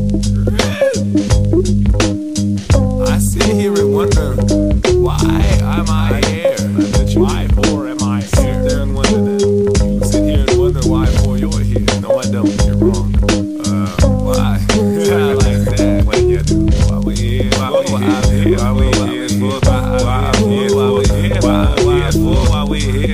I sit here and wonder, why am I here? Why for am I here? Sit there and wonder that. You sit here and wonder why for you're here. No, I don't. You're wrong. Why? Yeah, like that. What you do? Why we here? Why we here? Why we here? Why we here? Why we here? Why we here? Why we here?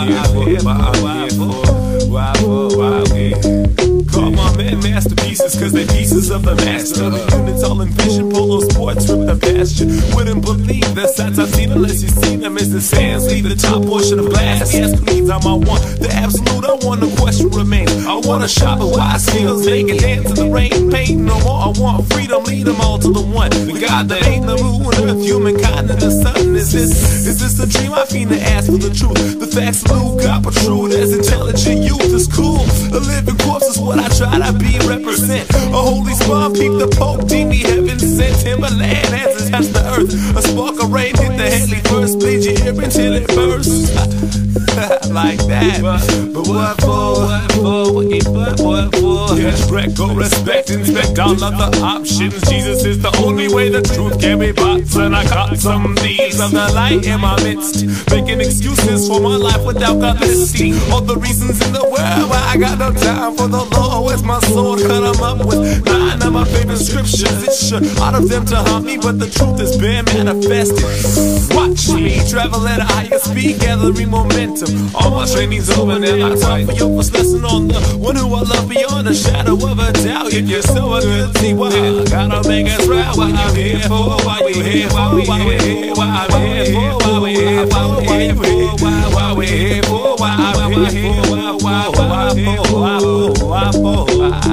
Why we here? Call my men masterpieces, cause they pieces of the master. The units all envision polo sports rip the pasture. Wouldn't believe the sights I've seen unless you've seen them as the sands leave the top portion of glass. Yes, please, I'm on one. The absolute, I want, no question remains. I want to shop at wise fields, make a dance in the rain, paint no more. I want freedom, lead them all to the one. The God that ain't the moon, earth, humankind, and the sun. Is this a dream? I fiend to ask for the truth. The facts Luke got protrude as intelligent youth is cool. A living corpse is what I try to be, represent. A holy spawn, peep the Pope, deem me heaven sent. Timberland as it touched the earth. A spark of rain hit the headly first, bleed your ear until it bursts. Like that. But what for? What for? Yes, go respect, inspect all other options. Jesus is the only way the truth can be bought. And I caught some thieves of the light in my midst, making excuses for my life without God listening. All the reasons in the world why I got no time for the Lord. Where's my sword? Cut them up with 9 of my favorite scriptures. It should out of them to haunt me, but the truth has been manifested. Watch me travel at a higher speed, gathering momentum. All my training's over now. I time for your first lesson on the one who I love beyond a shadow of a doubt. If you're so guilty, why gotta make us right? What you here for? Why you here for? Why we here? Why I'm here for? Why we here for? Why you here? Why we here for? Why I'm here for? Why for?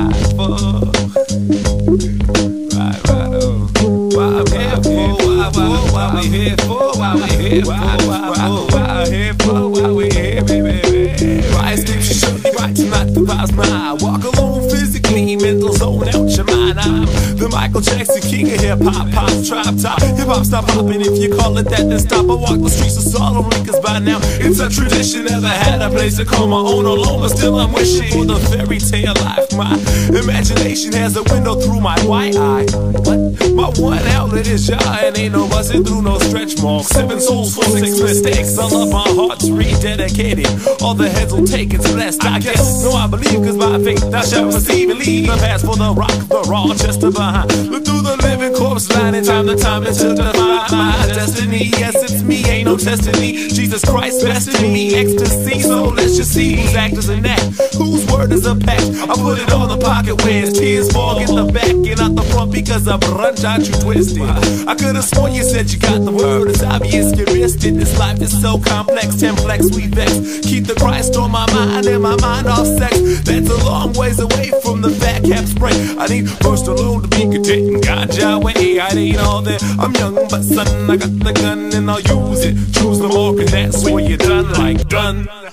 Why we here for? Why we here for? Why we here, baby? Right scripture should be right tonight, the vibe's mine. Walk alone physically, mental zone out your mind. I'm the Michael Jackson king of hip-hop, pop, trap, top. Hip-hop stop hopping, if you call it that, then stop. I walk the streets of Solomon, cause by now it's a tradition. Never had a place to call my own alone, but still I'm wishing for the fairy tale life. My imagination has a window through my white eye. What? My one outlet is y'all, and ain't no buzzing through no stretch marks. 7 souls for 6 mistakes. I love my heart's rededicated. All the heads will take it's blessed, I guess. No, I believe, cause by faith I shall receive and leave the past for the rock of the Rochester behind. Look through the living corpse line in time to time until define my destiny. Yes, it's me, ain't no testing me. Jesus Christ bested me, ecstasy. So let's just see whose act is an act, whose word is a pact. I put it on the pocket where his tears fall in the back and out the front because I brunch out you twisted. I could've sworn you said you got the word. It's obvious you missed it. This life is so complex, templex, we vex. Keep the Christ on my mind and my mind off sex. That's a long ways away from the fat cap spray. I need first alone to be content and ganja way. I ain't all that. I'm young but son, I got the gun and I'll use it. Choose the mark and that's where you're done, like done.